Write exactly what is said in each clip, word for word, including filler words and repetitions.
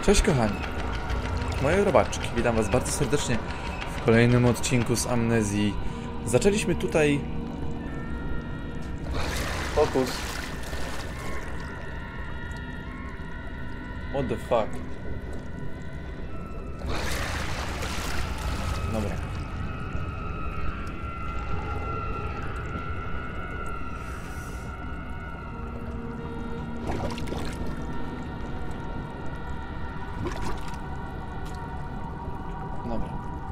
Cześć kochani, moje robaczki, witam was bardzo serdecznie w kolejnym odcinku z Amnezji. Zaczęliśmy tutaj... Fokus. What the fuck? Dobra. Dobra.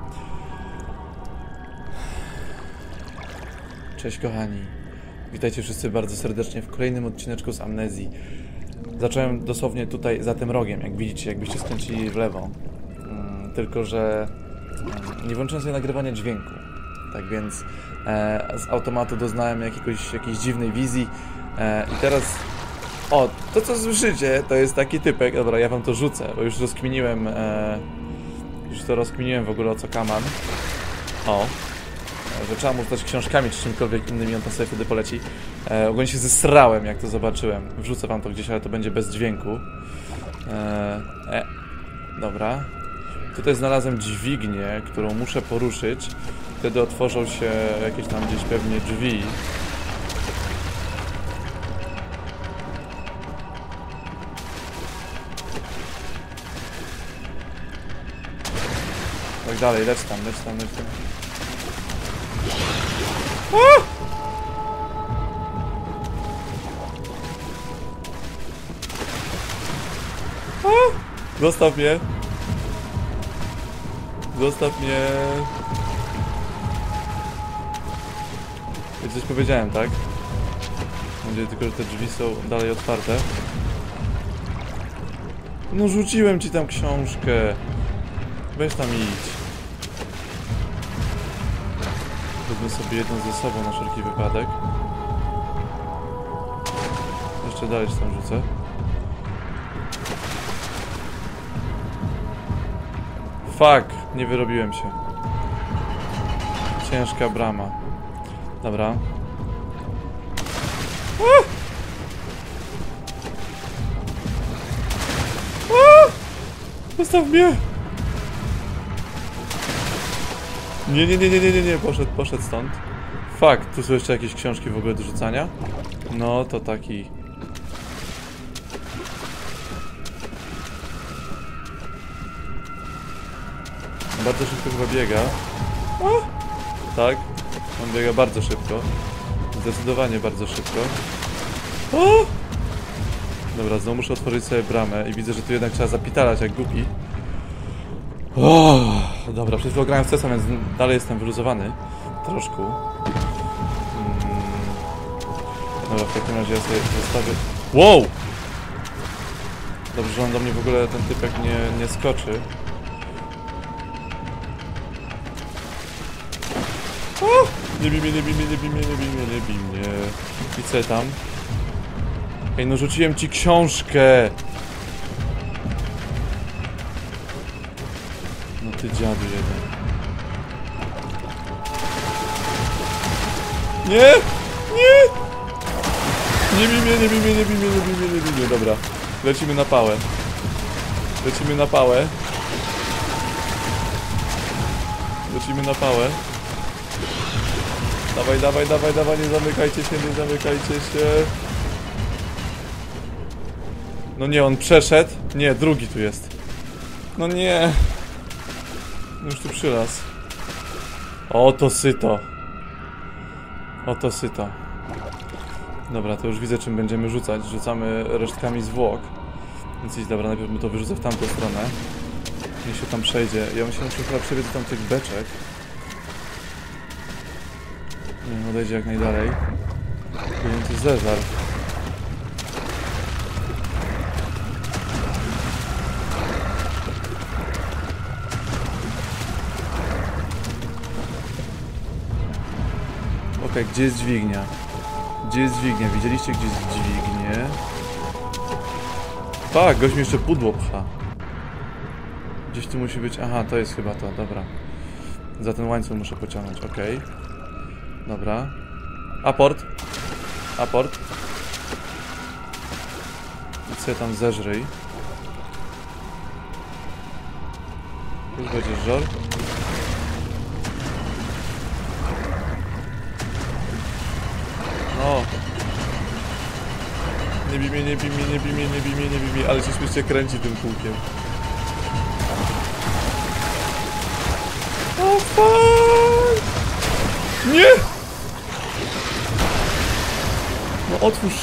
Cześć kochani. Witajcie wszyscy bardzo serdecznie w kolejnym odcineczku z Amnezji. Zacząłem dosłownie tutaj za tym rogiem, jak widzicie, jakbyście skręcili w lewo. Hmm, tylko, że hmm, nie włączyłem sobie nagrywania dźwięku. Tak więc e, z automatu doznałem jakiegoś, jakiejś dziwnej wizji. E, I teraz... O, to co słyszycie, to jest taki typek. Dobra, ja wam to rzucę, bo już rozkminiłem... E, już to rozkminiłem w ogóle, o co kaman. O. Że trzeba mu rzucać książkami czy czymkolwiek innym i on tam sobie wtedy poleci. E, ogólnie się zesrałem, jak to zobaczyłem. Wrzucę wam to gdzieś, ale to będzie bez dźwięku. E, e, dobra. Tutaj znalazłem dźwignię, którą muszę poruszyć. Wtedy otworzą się jakieś tam gdzieś pewnie drzwi. Tak dalej, leć tam, leć tam, leć tam. A! A! Zostaw mnie. Zostaw mnie. Ja coś powiedziałem, tak? Mam nadzieję tylko, że te drzwi są dalej otwarte. No rzuciłem ci tam książkę. Weź tam idź. Wezmę sobie jedną ze sobą na wszelki wypadek. Jeszcze dalej tam rzucę. Fuck! Nie wyrobiłem się. Ciężka brama. Dobra. A! A! Zostaw mnie! Nie, nie, nie, nie, nie, nie, nie, poszedł, poszedł stąd. Fakt, tu są jeszcze jakieś książki w ogóle do rzucania. No, to taki... Bardzo szybko chyba biega. A! Tak, on biega bardzo szybko. Zdecydowanie bardzo szybko. A! Dobra, znowu muszę otworzyć sobie bramę i widzę, że tu jednak trzeba zapitalać jak głupi. O, dobra, przed chwilą grałem w C S a, więc dalej jestem wyluzowany. Troszkę. Hmm. Dobra, w takim razie ja sobie zostawię... Wow! Dobrze, że on do mnie w ogóle, ten typek nie, nie skoczy. O! Nie bij mnie, nie bij mnie, nie bij mnie, nie bij mnie, nie bij mnie. I co tam? Ej, no rzuciłem ci książkę! No ty dziadu jeden. Nie! Nie! Nie bij mnie, nie bij mnie, nie bij mnie, nie bij mnie, nie bij mnie. Dobra. Lecimy na pałę. Lecimy na pałę. Lecimy na pałę. Dawaj, dawaj, dawaj, dawaj, nie zamykajcie się, nie zamykajcie się. No nie, on przeszedł. Nie, drugi tu jest. No nie. Już tu przylas. Oto syto. Oto syto. Dobra, to już widzę, czym będziemy rzucać. Rzucamy resztkami zwłok. Więc idź, dobra, najpierw mu to wyrzucę w tamtą stronę. Niech się tam przejdzie. Ja myślę, że chyba przebiec do tamtych beczek. Nie wiem, odejdzie jak najdalej. Powinien to zeżar. Okej, okay, gdzie jest dźwignia? Gdzie jest dźwignia? Widzieliście, gdzie jest dźwignię? Tak, gość mi jeszcze pudło pcha. Gdzieś tu musi być... Aha, to jest chyba to, dobra. Za ten łańcuch muszę pociągnąć, okej. Okay. Dobra. Aport. Aport. I sobie tam zeżryj. Już będziesz żor. No. Nie bij mnie, nie bij mnie, nie bij mnie, nie bij mnie, nie bij mnie, ale się śmiesznie kręci tym kółkiem. O fuck! Nie! No otwórz.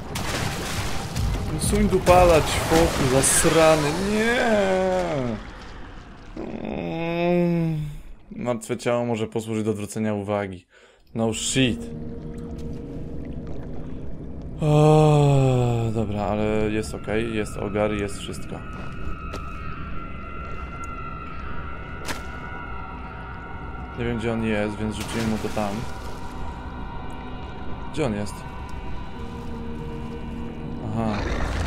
No suń dupalać, foku, zasrany, nie! Mm. Martwe ciało może posłużyć do odwrócenia uwagi. No shit. O, dobra, ale jest ok, jest ogar, jest wszystko. Nie wiem gdzie on jest, więc rzuciłem mu to tam. Gdzie on jest? Aha.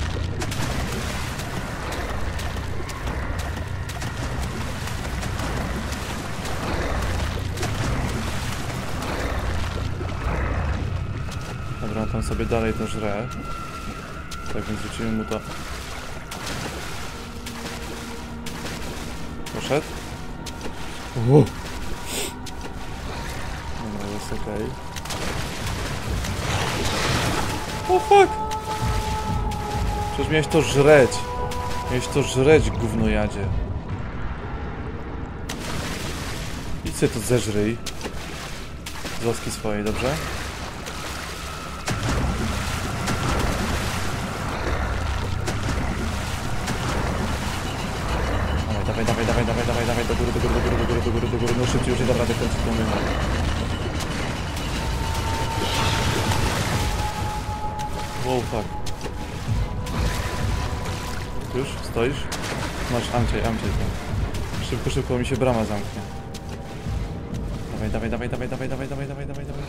Dobra, tam sobie dalej to żre. Tak więc rzuciłem mu to. Poszedł? Uhu. Dobra, jest okej. O fuck! Przecież miałeś to żreć. Miałeś to żreć, gównojadzie. Idź sobie to zeżryj. Z łaski swojej, dobrze? Dawaj, dawaj, dawaj, dawaj, dawaj, dawaj, do góry, do góry, do góry, do góry, do góry, do góry, no szybciej, już nie dam rady kończyć tą mymę. Wow, fuck. Już? Stoisz? Masz amciej, amciej tam. Szybko, szybko mi się brama zamknie. Dawaj, dawaj, dawaj, dawaj, dawaj, dawaj, dawaj, dawaj, dawaj, dawaj.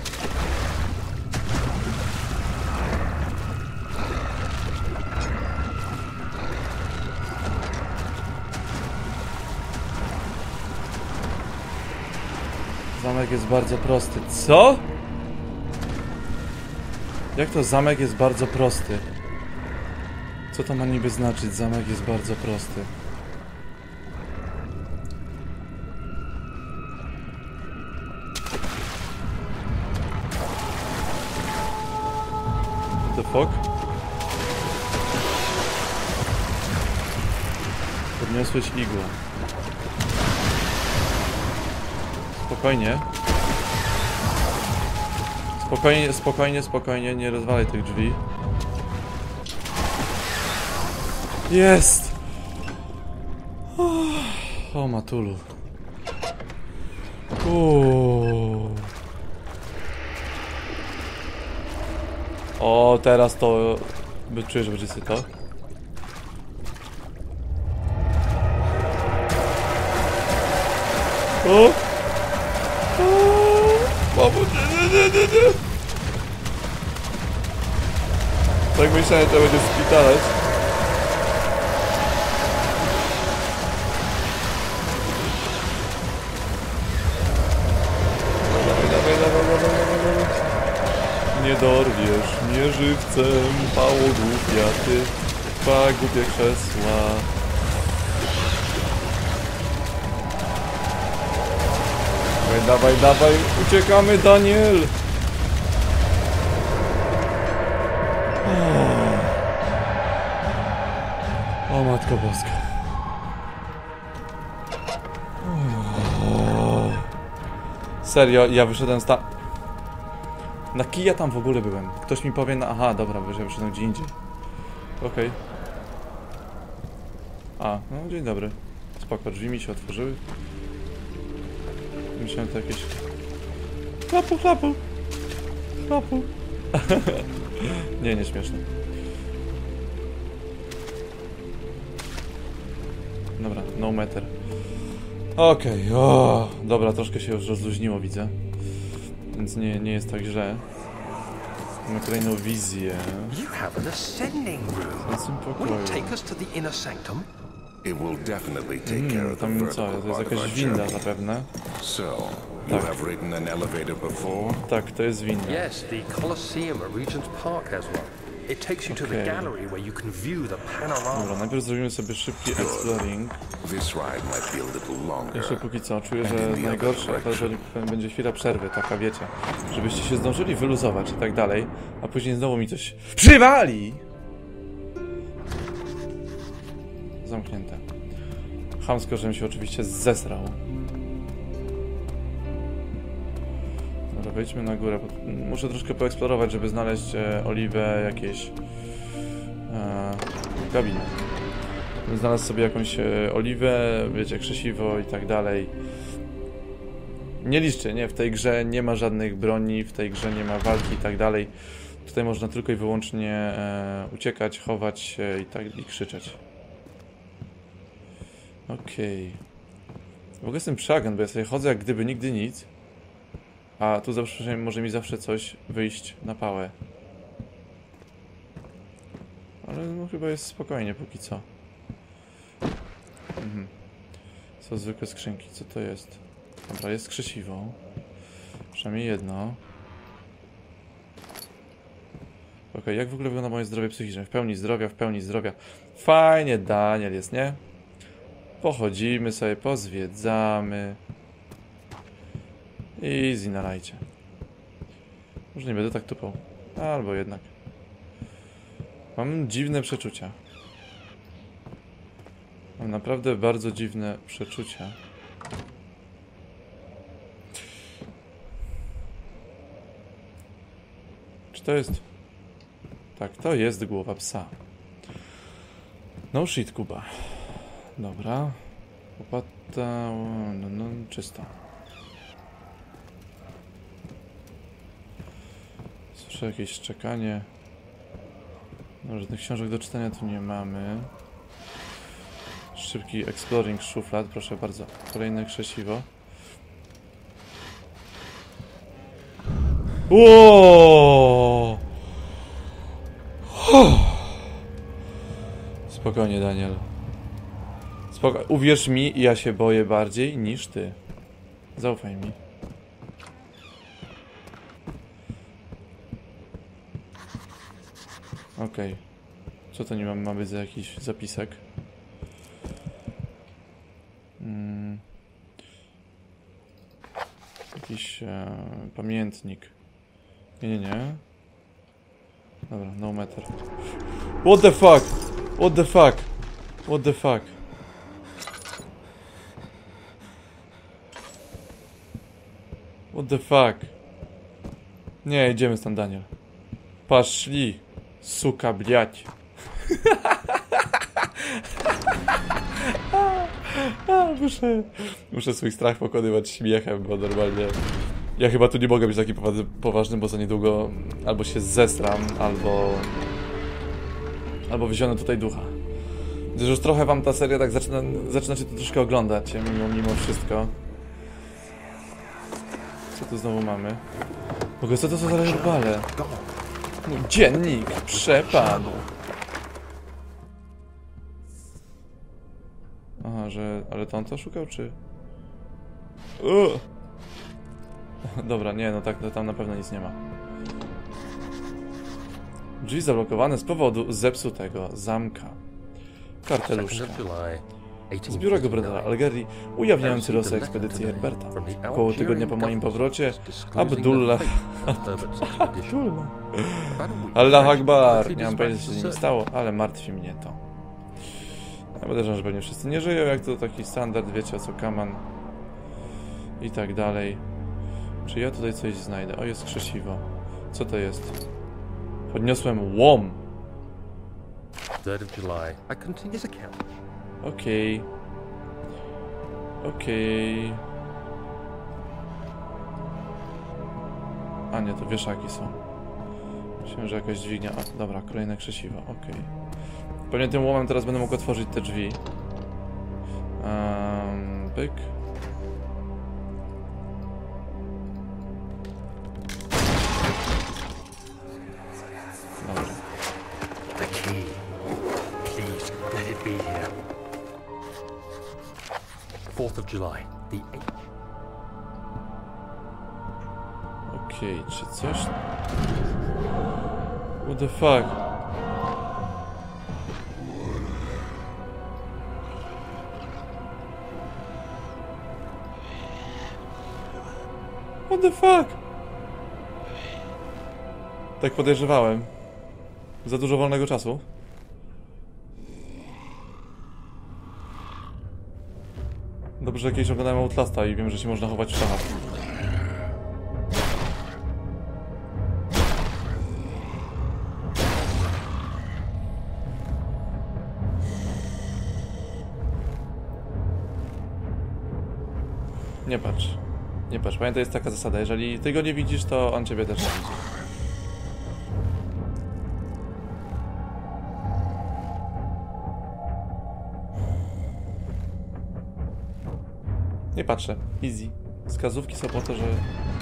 Zamek jest bardzo prosty. Co? Jak to zamek jest bardzo prosty? Co to ma niby znaczyć? Zamek jest bardzo prosty. What the fuck? Podniosłeś igłę. Spokojnie. Spokojnie, spokojnie, spokojnie, nie rozwalaj tych drzwi. Jest! O, matulu. Uuu. O, teraz to... Czuję, że będzie sobie to. O! Mamo, nie, nie, nie, nie, nie. Tak myślałem, że będzie spitalać. Dawaj, dawaj, dawaj, dawaj, dawaj, dawaj. Nie dorwiesz mnie żywcem, pało głupia ty, pa głupie krzesła. Dawaj, dawaj, dawaj, uciekamy, Daniel! O, o Matko Boska. O. Serio, ja wyszedłem z ta... Na kij ja tam w ogóle byłem. Ktoś mi powie na... Aha, dobra, ja wyszedłem gdzie indziej. Okej. Okay. A, no dzień dobry. Spoko, drzwi mi się otworzyły. Myślałem to jakieś... Chlapu, chlapu! Chlapu! Nie, nie śmieszne. Dobra, no matter. Okej, okay, o, dobra, troszkę się już rozluźniło, widzę. Więc nie, nie jest tak źle. Mamy kolejną wizję. W tym pokoju. Hmm, tam co? To jest jakaś winda zapewne. Tak. Tak, to jest winda. Yes, the Colosseum at Regent's Park has one. It takes you to the Okay. gallery where you can view the panorama. Dobra, najpierw zrobimy sobie szybki exploring. This ride might be a little longer. Jeszcze póki co, czuję, że najgorsze będzie chwila przerwy, taka wiecie, żebyście się zdążyli wyluzować i tak dalej, a później znowu mi coś przywali! Zamknięte. Chamsko, żebym się oczywiście zesrał. Dobra, wejdźmy na górę. Muszę troszkę poeksplorować, żeby znaleźć e, oliwę, jakieś e, gabiny. Znalazł sobie jakąś e, oliwę, wiecie, krzesiwo i tak dalej. Nie liczcie, nie? W tej grze nie ma żadnych broni, w tej grze nie ma walki i tak dalej. Tutaj można tylko i wyłącznie e, uciekać, chować się i tak i krzyczeć. Okej. Okay. W ogóle jestem przeagent, bo ja sobie chodzę jak gdyby nigdy nic. A tu zawsze może mi zawsze coś wyjść na pałę. Ale no chyba jest spokojnie póki co. Mhm. Są zwykłe skrzynki, co to jest? Dobra, jest krzesiwo. Przynajmniej jedno. Ok, jak w ogóle wygląda moje zdrowie psychiczne? W pełni zdrowia, w pełni zdrowia. Fajnie, Daniel jest, nie? Pochodzimy sobie, pozwiedzamy. Easy na lajcie. Może nie będę tak tupał. Albo jednak. Mam dziwne przeczucia. Mam naprawdę bardzo dziwne przeczucia. Czy to jest... Tak, to jest głowa psa. No shit, Kuba. Dobra. Łopata... No, no, czysto. Słyszę jakieś szczekanie. No, żadnych książek do czytania tu nie mamy. Szybki exploring szuflad, proszę bardzo. Kolejne krzesiwo. Ło! Spokojnie, Daniel. Spoko- Uwierz mi, ja się boję bardziej niż ty. Zaufaj mi. Okej. Okay. Co to nie ma, ma być za jakiś zapisek? Hmm. Jakiś e, pamiętnik. Nie, nie, nie. Dobra, no matter. What the fuck? What the fuck? What the fuck? What the fuck? Nie, idziemy stąd, Daniel. Poszli. Suka, bliać. muszę, muszę swój strach pokonywać śmiechem, bo normalnie... Ja chyba tu nie mogę być taki poważny, bo za niedługo albo się zesram, albo... Albo wyzionę tutaj ducha. Gdyż już trochę wam ta seria tak zaczyna, zaczyna się to troszkę oglądać, mimo, mimo wszystko. Co tu znowu mamy? W ogóle co to są za herbale? Mój dziennik przepadł. Aha, że... Ale to on to szukał, czy... Ugh. Dobra, nie, no tak, to tam na pewno nic nie ma. Drzwi zablokowane z powodu zepsutego zamka. Karteluszka. Z biura gubernatora Algerii ujawniający losy ekspedycji Herberta. Około tygodnia po moim powrocie Abdullah... Abdullah... Allah Akbar! Nie mam pojęcia, co się z nim stało, ale martwi mnie to. Ja podejrzewam, że pewnie wszyscy nie żyją, jak to taki standard, wiecie o co kaman. I tak dalej. Czy ja tutaj coś znajdę? O, jest krzesiwo. Co to jest? Podniosłem łom! Okej. Okay. Okej. Okay. A nie, to wieszaki są. Myślałem, że jakaś dźwignia. A, dobra, kolejne krzesiwo. Okej. Okay. Pewnie tym łomem teraz będę mógł otworzyć te drzwi. Um, pyk. Dobra. The key. Please, let it be here. fourth of July, the eighth. Okej, okay, czy coś... What the fuck? What the fuck? Tak podejrzewałem. Za dużo wolnego czasu. Dobrze, że kiedyś oglądałem Outlasta i wiem, że się można chować w szachach. Nie patrz. Nie patrz. Pamiętaj, jest taka zasada. Jeżeli ty go nie widzisz, to on ciebie też nie widzi. Nie patrzę. Easy. Wskazówki są po to, że...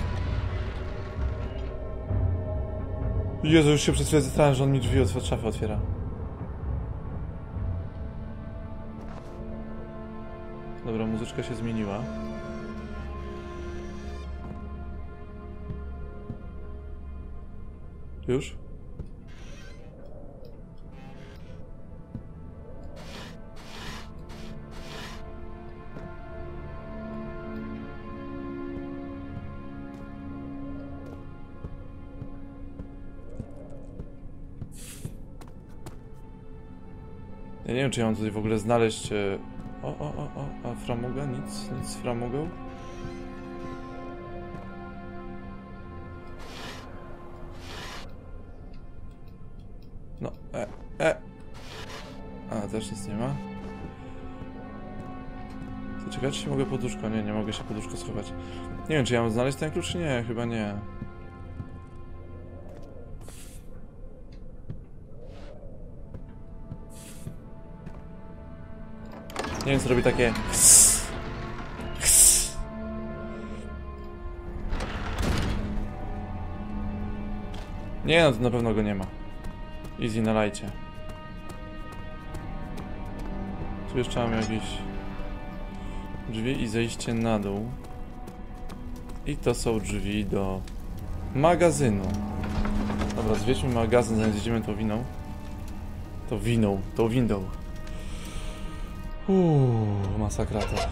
Jezu, już się przez chwilę zastanawiam, że on mi drzwi od szafy otwiera. Dobra, muzyczka się zmieniła. Już? Ja nie wiem, czy ja mam tutaj w ogóle znaleźć... E... O, o, o, o, a framuga? Nic, nic z framugą? No, e, e. A, też nic nie ma. To ciekawe, czy się mogę poduszko? Nie, nie mogę się poduszko schować. Nie wiem, czy ja mam znaleźć ten klucz, czy nie? Chyba nie. Nie wiem, co robi takie... Nie, no to na pewno go nie ma. Easy na lajcie. Tu jeszcze mam jakieś drzwi i zejście na dół. I to są drzwi do magazynu. Dobra, zwiedźmy magazyn, zanim zjedziemy tą winą. To winą, tą windą. Uuu, masakra to.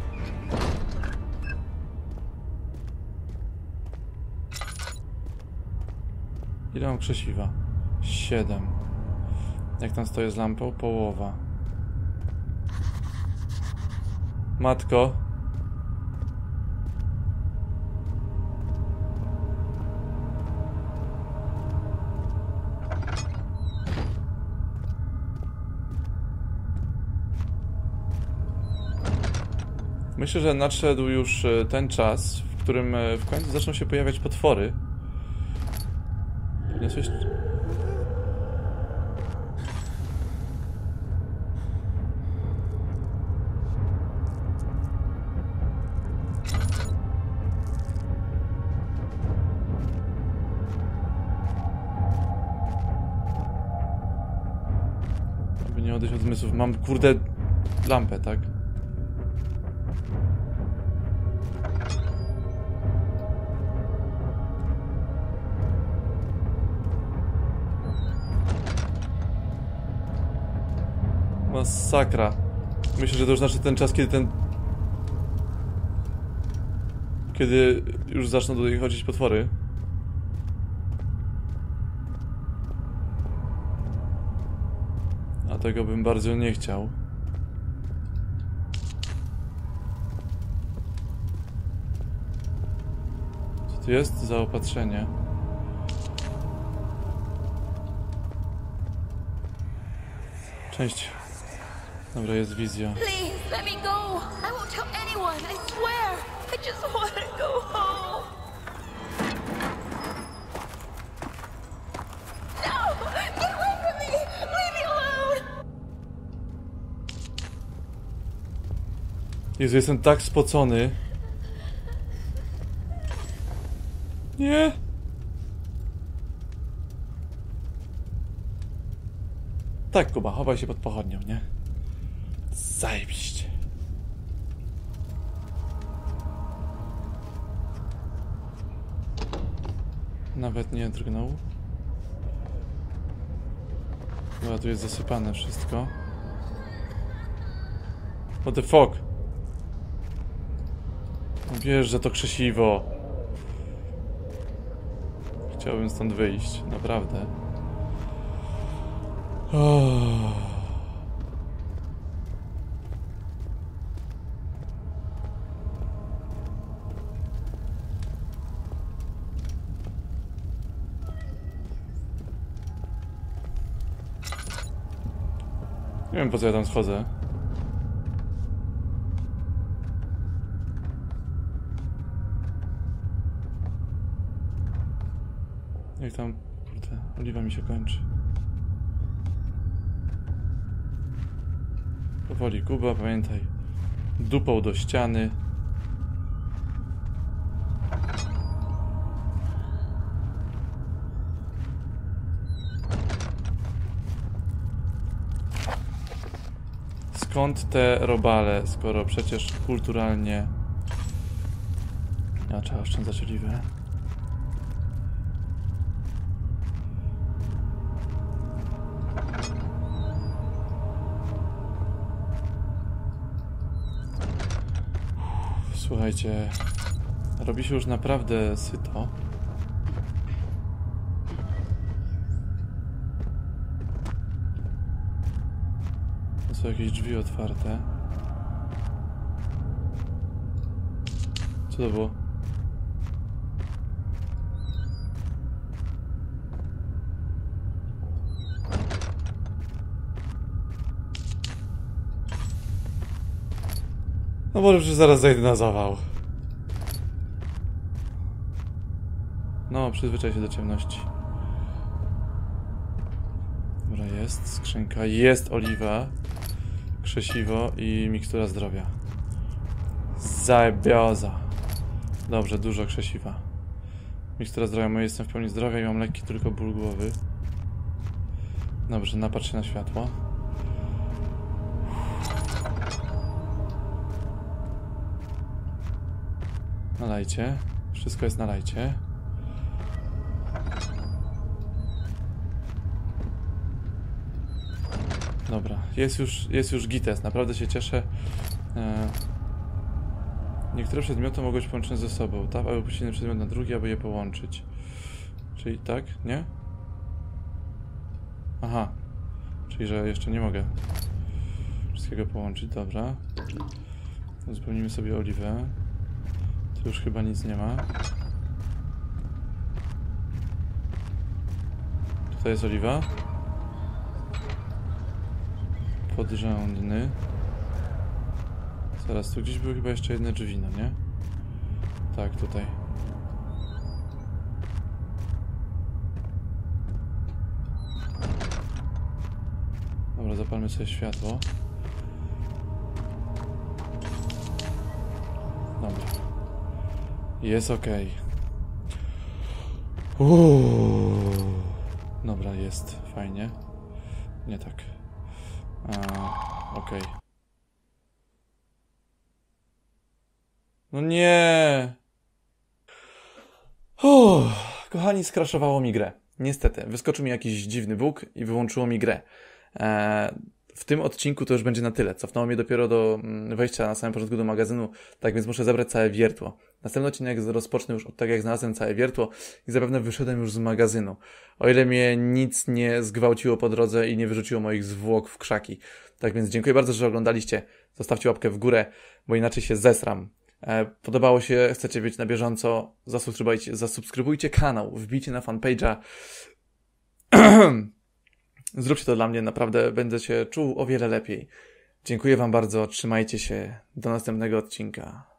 Ile mam krzesiwa? Siedem. Jak tam stoję z lampą? Połowa. Matko. Myślę, że nadszedł już ten czas, w którym w końcu zaczną się pojawiać potwory. Podniosłeś... Aby nie odejść od zmysłów. Mam, kurde, lampę, tak? Masakra. Myślę, że to już znaczy ten czas, kiedy ten... Kiedy już zaczną tutaj chodzić potwory. A tego bym bardzo nie chciał. Co to jest? Zaopatrzenie. Cześć. Dobra, jest wizja. Please, let me go. I won't tell anyone, I swear. I just want to go home. No! Get away from me! Leave me alone! Jezu, jestem tak spocony. Nie! Tak, Kuba, chowaj się pod pochodnią, nie? Zajebiście. Nawet nie drgnął. Dobra, tu jest zasypane wszystko. What the fuck? Wiesz, że to krzesiwo. Chciałbym stąd wyjść, naprawdę. Oh. Nie wiem, po co ja tam schodzę. Jak tam... Kurde, oliwa mi się kończy. Powoli, Kuba, pamiętaj. Dupą do ściany. Skąd te robale, skoro przecież kulturalnie... A, trzeba oszczędzać oliwę. Słuchajcie, robi się już naprawdę syto. Są jakieś drzwi otwarte. Co to było? No może przecież zaraz zajdę na zawał. No, przyzwyczaj się do ciemności. Dobra, jest skrzynka, jest oliwa, krzesiwo i mikstura zdrowia. Zabioza. Dobrze, dużo krzesiwa. Mikstura zdrowia, bo jestem w pełni zdrowia i mam lekki tylko ból głowy. Dobrze, napatrz się na światło. Nalajcie. Wszystko jest na lajcie. Dobra, jest już, jest już gites, naprawdę się cieszę. E... Niektóre przedmioty mogą być połączone ze sobą, tak? Aby puścić jeden przedmiot na drugi, aby je połączyć. Czyli tak, nie? Aha. Czyli, że jeszcze nie mogę wszystkiego połączyć, dobra. Uzupełnimy sobie oliwę. Tu już chyba nic nie ma. Tutaj jest oliwa. Podrządny. Zaraz, tu gdzieś były chyba jeszcze jedne drzwi, no nie? Tak, tutaj. Dobra, zapalmy sobie światło. Dobra. Jest ok. Uuu. Dobra, jest. Fajnie. Nie tak. Okej. Okay. No nie! Uff, kochani, skraszowało mi grę. Niestety, wyskoczył mi jakiś dziwny bóg i wyłączyło mi grę. Eee, w tym odcinku to już będzie na tyle. Cofnęło mnie dopiero do wejścia na samym początku do magazynu, tak więc muszę zebrać całe wiertło. Następny odcinek rozpocznę już od tego, jak znalazłem całe wiertło i zapewne wyszedłem już z magazynu. O ile mnie nic nie zgwałciło po drodze i nie wyrzuciło moich zwłok w krzaki. Tak więc dziękuję bardzo, że oglądaliście. Zostawcie łapkę w górę, bo inaczej się zesram. E, podobało się, chcecie być na bieżąco, zasubskrybujcie, zasubskrybujcie kanał, wbijcie na fanpage'a. Zróbcie to dla mnie, naprawdę będę się czuł o wiele lepiej. Dziękuję wam bardzo, trzymajcie się, do następnego odcinka.